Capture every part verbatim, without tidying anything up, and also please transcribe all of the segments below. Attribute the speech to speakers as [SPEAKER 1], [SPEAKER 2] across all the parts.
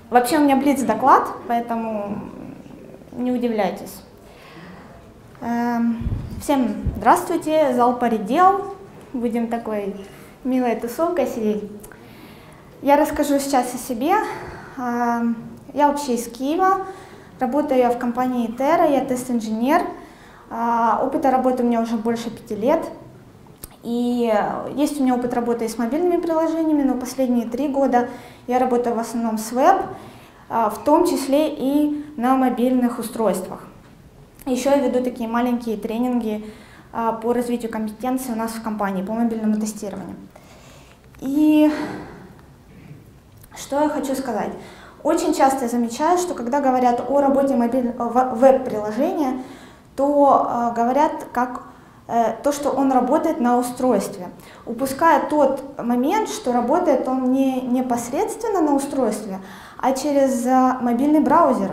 [SPEAKER 1] Вообще у меня блиц-доклад, поэтому не удивляйтесь. Всем здравствуйте, зал поредел, будем такой милой тусовкой сидеть. Я расскажу сейчас о себе. Я вообще из Киева, работаю я в компании Terra, я тест-инженер. Опыта работы у меня уже больше пяти лет. И есть у меня опыт работы и с мобильными приложениями, но последние три года я работаю в основном с веб, в том числе и на мобильных устройствах. Еще я веду такие маленькие тренинги по развитию компетенций у нас в компании, по мобильному тестированию. И что я хочу сказать. Очень часто я замечаю, что когда говорят о работе веб-приложения, то говорят как то, что он работает на устройстве, упуская тот момент, что работает он не непосредственно на устройстве, а через мобильный браузер.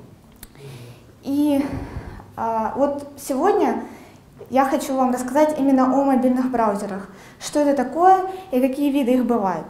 [SPEAKER 1] И а, вот сегодня я хочу вам рассказать именно о мобильных браузерах, что это такое и какие виды их бывают.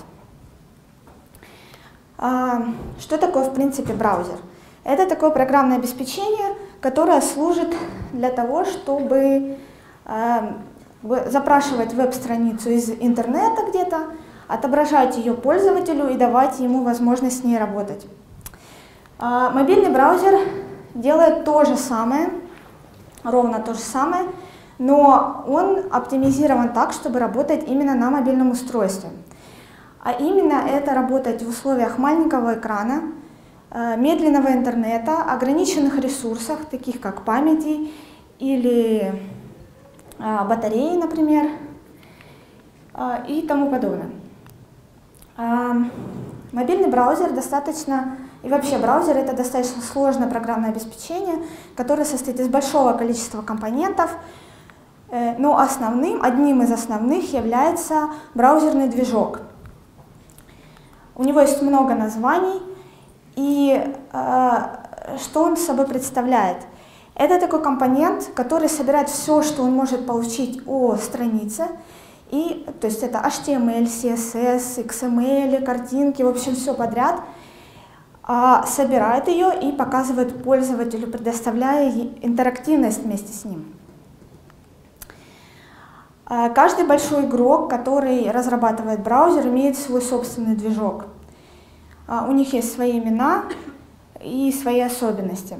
[SPEAKER 1] А, что такое, в принципе, браузер? Это такое программное обеспечение, которое служит для того, чтобы запрашивать веб-страницу из интернета где-то, отображать ее пользователю и давать ему возможность с ней работать. Мобильный браузер делает то же самое, ровно то же самое, но он оптимизирован так, чтобы работать именно на мобильном устройстве. А именно это работать в условиях маленького экрана, медленного интернета, ограниченных ресурсах, таких как памяти или батареи, например, и тому подобное. Мобильный браузер достаточно, и вообще браузер это достаточно сложное программное обеспечение, которое состоит из большого количества компонентов, но основным, одним из основных является браузерный движок. У него есть много названий, и что он собой представляет? Это такой компонент, который собирает все, что он может получить о странице, и, то есть это эйч ти эм эль, си эс эс, икс эм эль, картинки, в общем, все подряд, а, собирает ее и показывает пользователю, предоставляя интерактивность вместе с ним. А, каждый большой игрок, который разрабатывает браузер, имеет свой собственный движок. А, у них есть свои имена и свои особенности.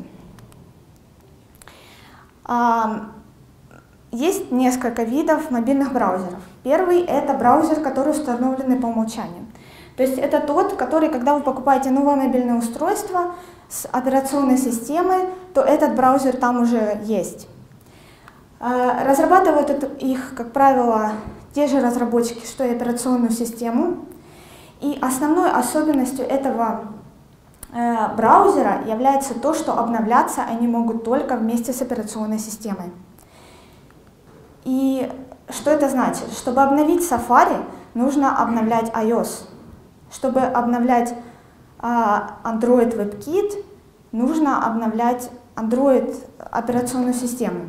[SPEAKER 1] Есть несколько видов мобильных браузеров. Первый — это браузер, который установлен по умолчанию. То есть это тот, который, когда вы покупаете новое мобильное устройство с операционной системой, то этот браузер там уже есть. Разрабатывают их, как правило, те же разработчики, что и операционную систему. И основной особенностью этого браузера является то, что обновляться они могут только вместе с операционной системой. И что это значит? Чтобы обновить Safari, нужно обновлять iOS. Чтобы обновлять uh, Android WebKit, нужно обновлять Android операционную систему.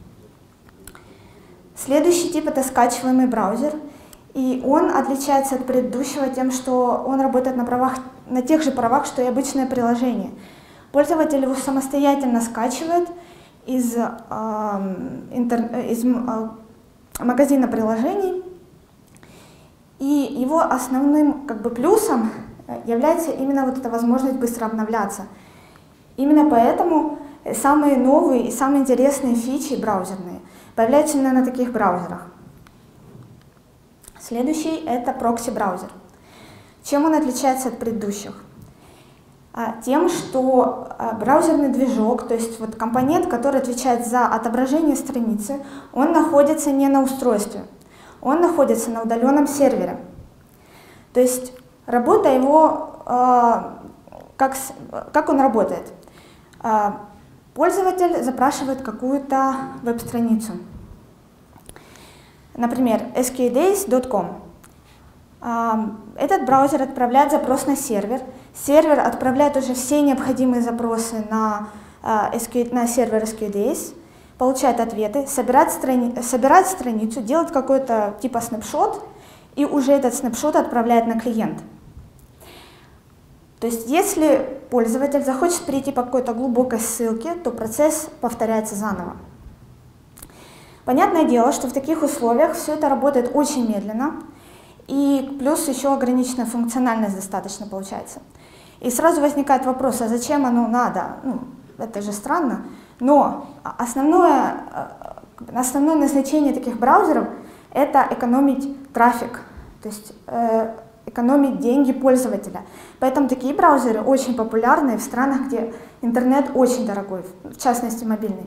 [SPEAKER 1] Следующий тип — это скачиваемый браузер. И он отличается от предыдущего тем, что он работает на, правах, на тех же правах, что и обычное приложение. Пользователь его самостоятельно скачивает из, э, интер, из э, магазина приложений, и его основным как бы, плюсом является именно вот эта возможность быстро обновляться. Именно поэтому самые новые и самые интересные фичи браузерные появляются именно на таких браузерах. Следующий — это прокси-браузер. Чем он отличается от предыдущих? Тем, что браузерный движок, то есть вот компонент, который отвечает за отображение страницы, он находится не на устройстве, он находится на удаленном сервере. То есть работа его, как, как он работает? Пользователь запрашивает какую-то веб-страницу. Например, эс кью дейс точка ком. Этот браузер отправляет запрос на сервер. Сервер отправляет уже все необходимые запросы на, на сервер эс кью дейс, получает ответы, собирает, страни собирает страницу, делает какой-то типа снапшот, и уже этот снапшот отправляет на клиент. То есть если пользователь захочет перейти по какой-то глубокой ссылке, то процесс повторяется заново. Понятное дело, что в таких условиях все это работает очень медленно, и плюс еще ограниченная функциональность достаточно получается. И сразу возникает вопрос, а зачем оно надо? Ну, это же странно. Но основное, основное назначение таких браузеров – это экономить трафик, то есть э, экономить деньги пользователя. Поэтому такие браузеры очень популярны в странах, где интернет очень дорогой, в частности мобильный.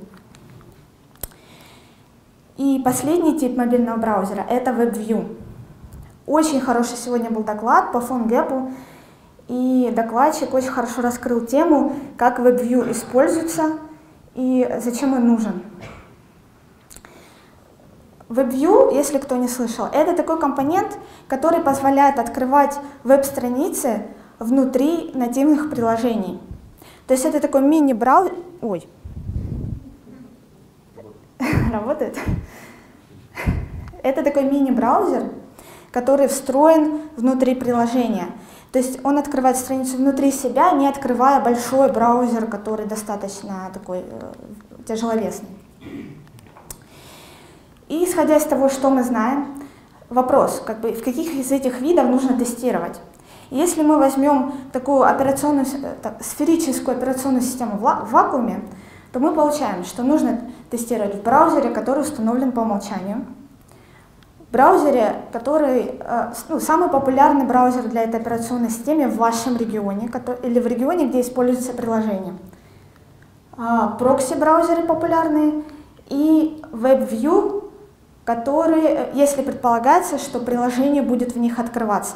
[SPEAKER 1] И последний тип мобильного браузера – это WebView. Очень хороший сегодня был доклад по PhoneGap, и докладчик очень хорошо раскрыл тему, как WebView используется и зачем он нужен. WebView, если кто не слышал, это такой компонент, который позволяет открывать веб-страницы внутри нативных приложений. То есть это такой мини-браузер... Ой. Работает? Это такой мини-браузер, который встроен внутри приложения. То есть он открывает страницу внутри себя, не открывая большой браузер, который достаточно такой э, тяжеловесный. И исходя из того, что мы знаем, вопрос, как бы, в каких из этих видов нужно тестировать. Если мы возьмем такую операционную, так, сферическую операционную систему в, в вакууме, то мы получаем, что нужно тестировать в браузере, который установлен по умолчанию, в браузере, который, ну, самый популярный браузер для этой операционной системы в вашем регионе, который, или в регионе, где используется приложение. Прокси-браузеры популярные и WebView, которые, если предполагается, что приложение будет в них открываться.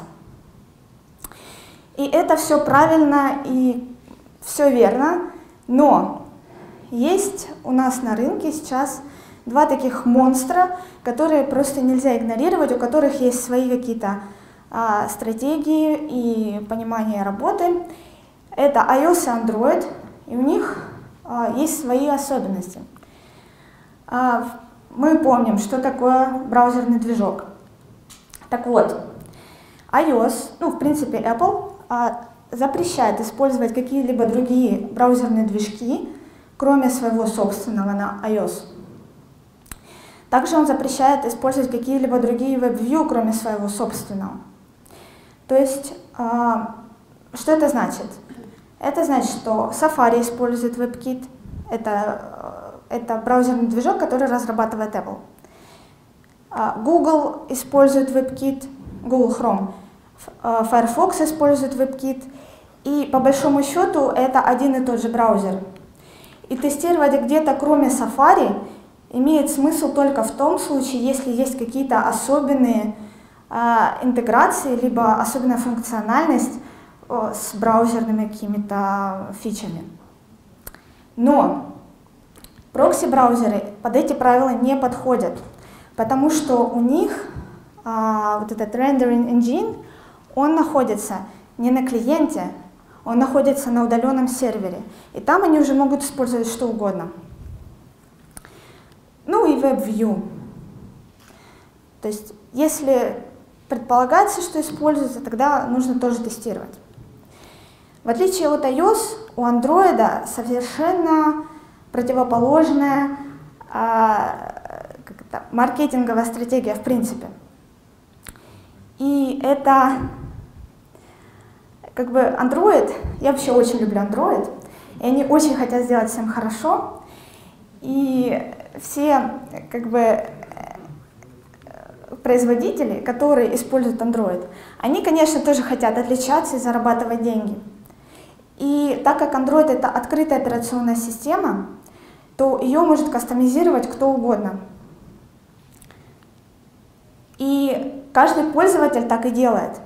[SPEAKER 1] И это все правильно и все верно, но есть у нас на рынке сейчас два таких монстра, которые просто нельзя игнорировать, у которых есть свои какие-то а, стратегии и понимание работы. Это iOS и Android, и у них а, есть свои особенности. А, мы помним, что такое браузерный движок. Так вот, iOS, ну в принципе Apple, а, запрещает использовать какие-либо другие браузерные движки, кроме своего собственного на iOS. Также он запрещает использовать какие-либо другие WebView, кроме своего собственного. То есть, э, что это значит? Это значит, что Safari использует WebKit, это, э, это браузерный движок, который разрабатывает Apple. Э, Google использует WebKit, Google Chrome, э, Firefox использует WebKit, и по большому счету это один и тот же браузер. И тестировать где-то кроме Safari имеет смысл только в том случае, если есть какие-то особенные э, интеграции, либо особенная функциональность э, с браузерными какими-то фичами. Но прокси-браузеры под эти правила не подходят, потому что у них э, вот этот rendering engine, он находится не на клиенте, он находится на удаленном сервере, и там они уже могут использовать что угодно. Ну и WebView. То есть, если предполагается, что используется, тогда нужно тоже тестировать. В отличие от iOS, у Android совершенно противоположная а, как это, маркетинговая стратегия в принципе. И это как бы Android, я вообще очень люблю Android, и они очень хотят сделать всем хорошо, и все как бы производители, которые используют Android, они, конечно, тоже хотят отличаться и зарабатывать деньги. И так как Android это открытая операционная система, то ее может кастомизировать кто угодно. И каждый пользователь так и делает.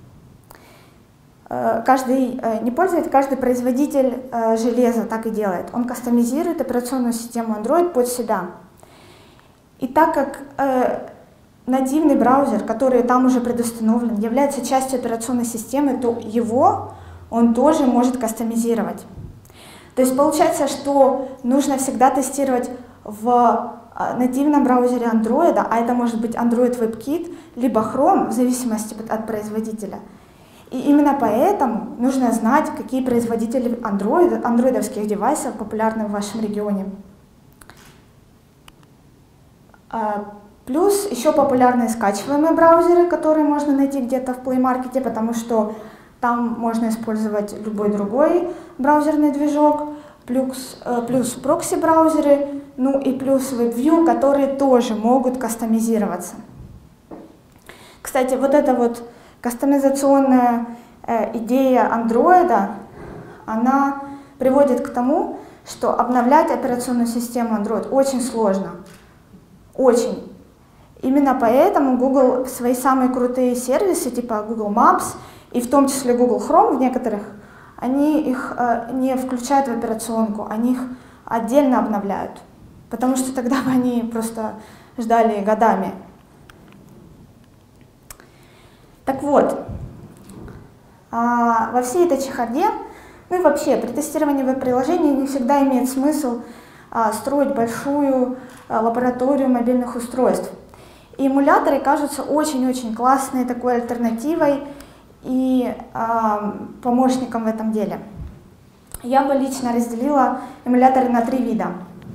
[SPEAKER 1] Каждый, не пользователь, каждый производитель железа так и делает. Он кастомизирует операционную систему Android под себя. И так как э, нативный браузер, который там уже предустановлен, является частью операционной системы, то его он тоже может кастомизировать. То есть получается, что нужно всегда тестировать в нативном браузере Android, а это может быть Android WebKit, либо Chrome, в зависимости от производителя. И именно поэтому нужно знать, какие производители Android, андроидовских девайсов популярны в вашем регионе. Плюс еще популярны скачиваемые браузеры, которые можно найти где-то в Play Market, потому что там можно использовать любой другой браузерный движок, плюс, плюс прокси-браузеры, ну и плюс WebView, которые тоже могут кастомизироваться. Кстати, вот эта вот кастомизационная э, идея Android, она приводит к тому, что обновлять операционную систему Android очень сложно. Очень. Именно поэтому Google свои самые крутые сервисы, типа Google Maps, и в том числе Google Chrome в некоторых, они их э, не включают в операционку, они их отдельно обновляют, потому что тогда бы они просто ждали годами. Так вот, а, во всей этой чехарде, ну и вообще при тестировании веб-приложений не всегда имеет смысл а, строить большую а, лабораторию мобильных устройств. И эмуляторы кажутся очень-очень классной такой альтернативой и а, помощником в этом деле. Я бы лично разделила эмуляторы на три вида.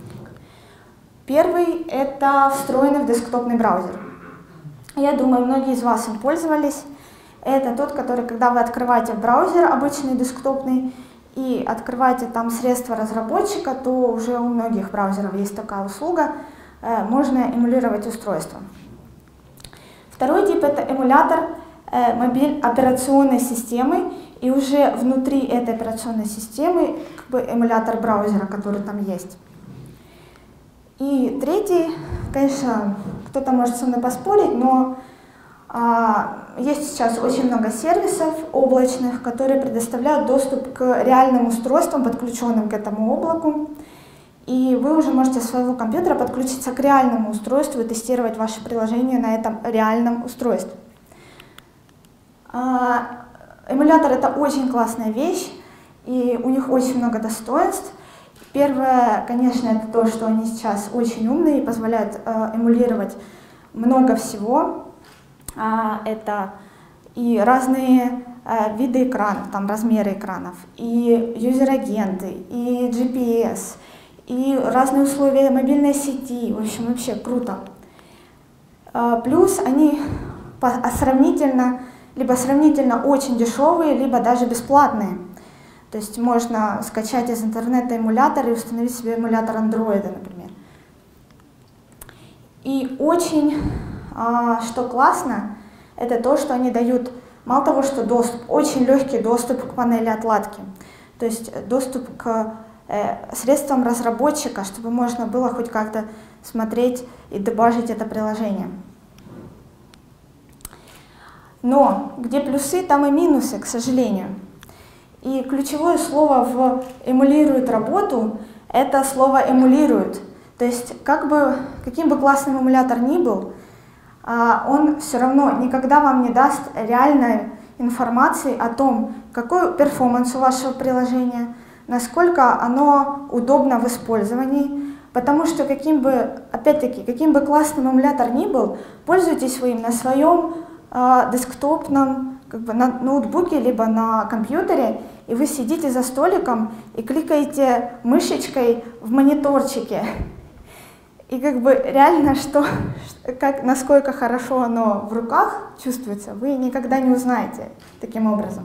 [SPEAKER 1] Первый – это встроенный в десктопный браузер. Я думаю, многие из вас им пользовались. Это тот, который, когда вы открываете браузер обычный десктопный и открываете там средства разработчика, то уже у многих браузеров есть такая услуга, э, можно эмулировать устройство. Второй тип – это эмулятор э, мобиль операционной системы, и уже внутри этой операционной системы как бы эмулятор браузера, который там есть. И третий, конечно, кто-то может со мной поспорить, но а, есть сейчас очень много сервисов облачных, которые предоставляют доступ к реальным устройствам, подключенным к этому облаку. И вы уже можете со своего компьютера подключиться к реальному устройству и тестировать ваше приложение на этом реальном устройстве. А, эмулятор — это очень классная вещь, и у них очень много достоинств. Первое, конечно, это то, что они сейчас очень умные и позволяют э, эмулировать много всего. А, это и разные э, виды экранов, там размеры экранов, и юзер-агенты, и джи пи эс, и разные условия мобильной сети. В общем, вообще круто. А, плюс они по, а сравнительно, либо сравнительно очень дешевые, либо даже бесплатные. То есть можно скачать из интернета эмулятор и установить себе эмулятор Android, например. И очень, а, что классно, это то, что они дают, мало того, что доступ, очень легкий доступ к панели отладки. То есть доступ к э, средствам разработчика, чтобы можно было хоть как-то смотреть и дебажить это приложение. Но где плюсы, там и минусы, к сожалению. И ключевое слово в «эмулирует работу» — это слово «эмулирует». То есть, как бы, каким бы классным эмулятор ни был, он все равно никогда вам не даст реальной информации о том, какой перформанс у вашего приложения, насколько оно удобно в использовании, потому что каким бы, опять-таки, каким бы классным эмулятор ни был, пользуйтесь вы им на своем э, десктопном, как бы на ноутбуке, либо на компьютере, и вы сидите за столиком и кликаете мышечкой в мониторчике. И как бы реально, что, как, насколько хорошо оно в руках чувствуется, вы никогда не узнаете таким образом.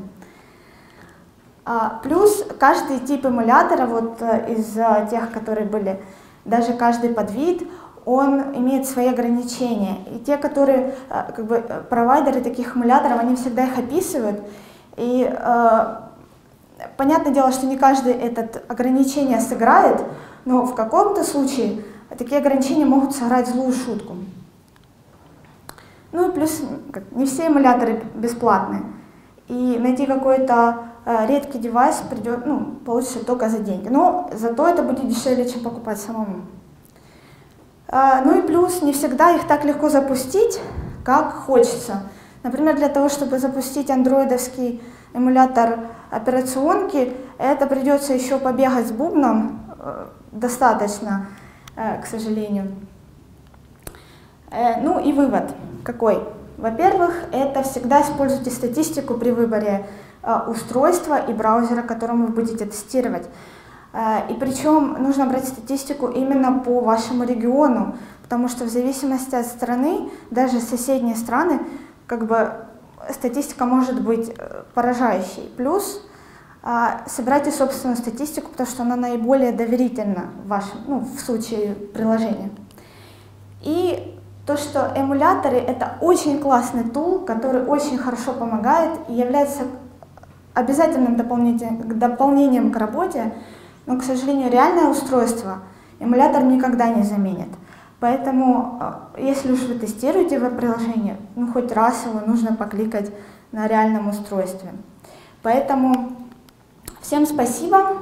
[SPEAKER 1] А, плюс каждый тип эмулятора, вот из тех, которые были, даже каждый подвид, он имеет свои ограничения. И те, которые, как бы, провайдеры таких эмуляторов, они всегда их описывают. И э, понятное дело, что не каждый это ограничение сыграет, но в каком-то случае такие ограничения могут сыграть злую шутку. Ну и плюс, не все эмуляторы бесплатные. И найти какой-то э, редкий девайс придет, ну, получится только за деньги. Но зато это будет дешевле, чем покупать самому. Ну и плюс, не всегда их так легко запустить, как хочется. Например, для того, чтобы запустить андроидовский эмулятор операционки, это придется еще побегать с бубном, достаточно, к сожалению. Ну и вывод какой? Во-первых, это всегда используйте статистику при выборе э, устройства и браузера, которым вы будете тестировать. Э, и причем нужно брать статистику именно по вашему региону, потому что в зависимости от страны, даже соседние страны, как бы статистика может быть поражающей. Плюс э, собирайте собственную статистику, потому что она наиболее доверительна в, вашем, ну, в случае приложения. И то, что эмуляторы — это очень классный тул, который очень хорошо помогает и является обязательным дополнением, дополнением к работе, но, к сожалению, реальное устройство эмулятор никогда не заменит. Поэтому, если уж вы тестируете веб-приложение, ну хоть раз его нужно покликать на реальном устройстве. Поэтому всем спасибо.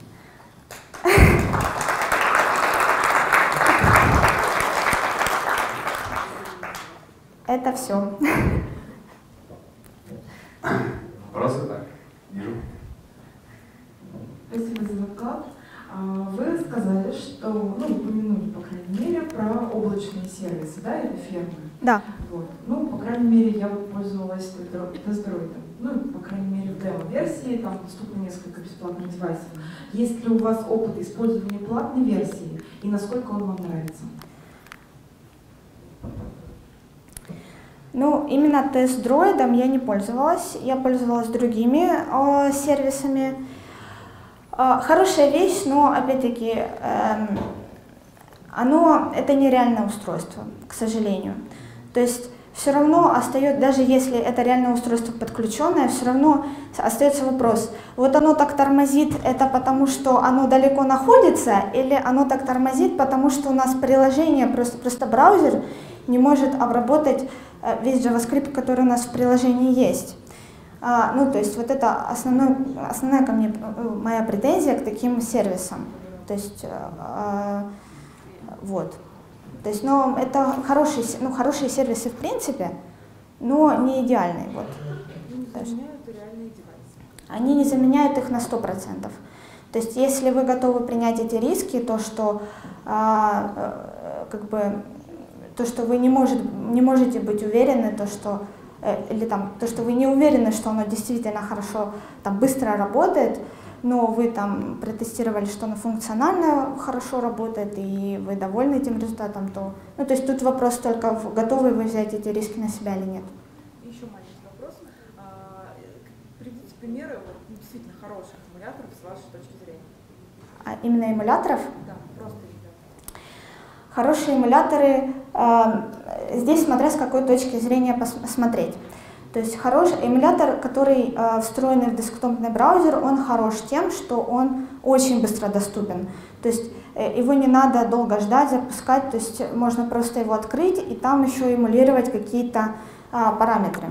[SPEAKER 1] Это все.
[SPEAKER 2] Вопросы? Так, вижу.
[SPEAKER 3] Спасибо за доклад. Вы сказали, что, ну, упомянули, по крайней мере, про облачные сервисы, да, или фермы?
[SPEAKER 1] Да.
[SPEAKER 3] Вот. Ну, по крайней мере, я вот пользовалась тест-дроидом. Ну, по крайней мере, в демо-версии, там доступно несколько бесплатных девайсов. Есть ли у вас опыт использования платной версии, и насколько он вам нравится?
[SPEAKER 1] Ну, именно тест-дроидом я не пользовалась, я пользовалась другими э, сервисами. Э, хорошая вещь, но, опять-таки, э, оно, это нереальное устройство, к сожалению. То есть все равно остается, даже если это реальное устройство подключенное, все равно остается вопрос, вот оно так тормозит, это потому что оно далеко находится, или оно так тормозит, потому что у нас приложение, просто, просто браузер не может обработать весь JavaScript, который у нас в приложении есть. А, ну, то есть вот это основной, основная ко мне моя претензия к таким сервисам. То есть, а, вот. То есть, ну, это хорошие, ну, хорошие сервисы в принципе, но не идеальные. Вот.
[SPEAKER 3] Они не заменяют реальные девайсы.
[SPEAKER 1] Они не заменяют их на сто процентов. То есть, если вы готовы принять эти риски, то что, а, как бы, то, что вы не, может, не можете быть уверены, то, что, э, или там, то, что вы не уверены, что оно действительно хорошо, там, быстро работает, но вы там протестировали, что оно функционально хорошо работает, и вы довольны этим результатом, то, ну, то есть тут вопрос только, в, готовы вы взять эти риски на себя или нет.
[SPEAKER 4] Еще маленький вопрос. А, приведите примеры вот, действительно хороших эмуляторов с вашей точки зрения.
[SPEAKER 1] А именно эмуляторов?
[SPEAKER 4] Да, просто эмуляторов.
[SPEAKER 1] Хорошие эмуляторы, э, здесь смотря с какой точки зрения посмотреть. То есть хороший эмулятор, который э, встроенный в десктопный браузер, он хорош тем, что он очень быстро доступен. То есть э, его не надо долго ждать, запускать, то есть можно просто его открыть и там еще эмулировать какие-то э, параметры.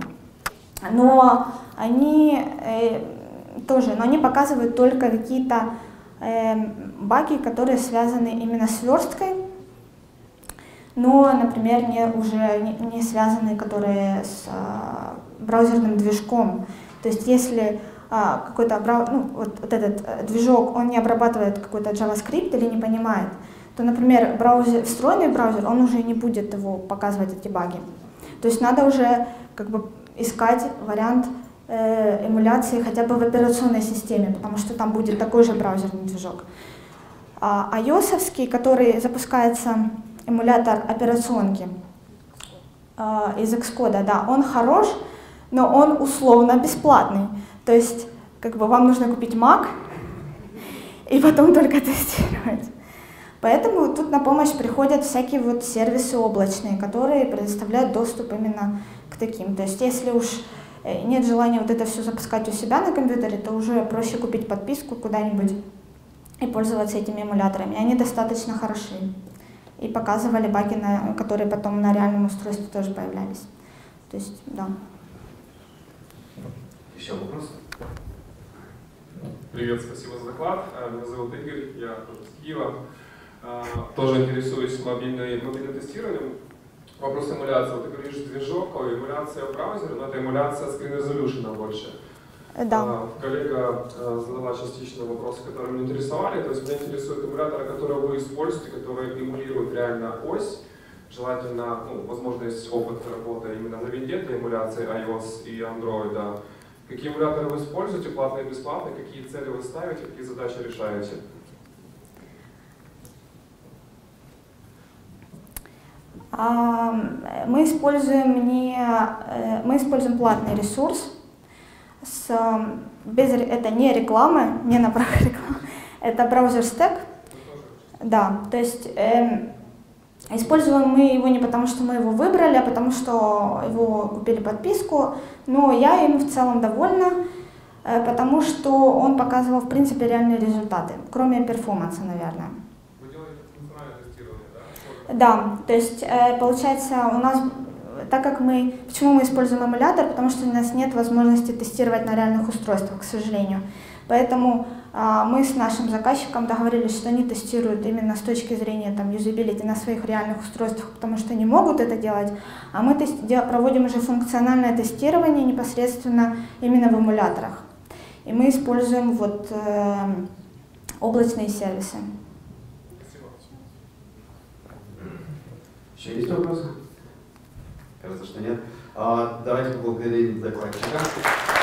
[SPEAKER 1] Но они э, тоже, но они показывают только какие-то э, баги, которые связаны именно с версткой, но, например, не, уже не, не связанные, которые с а, браузерным движком. То есть если а, какой-то ну, вот, вот этот а, движок, он не обрабатывает какой-то JavaScript или не понимает, то, например, браузер, встроенный браузер, он уже не будет его показывать, эти баги. То есть надо уже как бы искать вариант э, эмуляции хотя бы в операционной системе, потому что там будет такой же браузерный движок. А iOS-овский, который запускается эмулятор операционки э, из Xcode, да, он хорош, но он условно бесплатный. То есть, как бы вам нужно купить Mac и потом только тестировать. Поэтому тут на помощь приходят всякие вот сервисы облачные, которые предоставляют доступ именно к таким. То есть, если уж нет желания вот это все запускать у себя на компьютере, то уже проще купить подписку куда-нибудь и пользоваться этими эмуляторами. Они достаточно хороши. И показывали баги, на, которые потом на реальном устройстве тоже появлялись. То есть, да.
[SPEAKER 2] Еще вопросы?
[SPEAKER 5] Привет, спасибо за доклад. Меня зовут Игорь, я тоже из Киева. Тоже интересуюсь мобильной, мобильным тестированием. Вопрос эмуляции. Вот ты говоришь, движок, эмуляция в браузере, но это эмуляция screen resolution больше.
[SPEAKER 1] Да.
[SPEAKER 5] Коллега задала частично вопросы, которые меня интересовали. То есть меня интересуют эмуляторы, которые вы используете, которые эмулируют реально ось. желательно, ну, возможно, есть опыт работы именно на винде для эмуляции iOS и Android. Да. Какие эмуляторы вы используете, платные и бесплатные, какие цели вы ставите, какие задачи решаете?
[SPEAKER 1] Мы используем, не, мы используем платный ресурс. С, без, это не реклама, не на правах рекламы, это браузер Stack. Да, то есть э, используем мы его не потому, что мы его выбрали, а потому, что его купили подписку. Но я им в целом довольна, э, потому что он показывал, в принципе, реальные результаты, кроме перформанса, наверное.
[SPEAKER 5] Вы делаете функциональное тестирование, да?
[SPEAKER 1] Да, то есть э, получается у нас, так как мы, почему мы используем эмулятор, потому что у нас нет возможности тестировать на реальных устройствах, к сожалению. Поэтому э, мы с нашим заказчиком договорились, что они тестируют именно с точки зрения там, юзабилити на своих реальных устройствах, потому что не могут это делать, а мы тест, дел, проводим уже функциональное тестирование непосредственно именно в эмуляторах. И мы используем вот, э, облачные сервисы.
[SPEAKER 2] Еще есть вопросы? Кажется, что нет. А, давайте поблагодарим докладчика.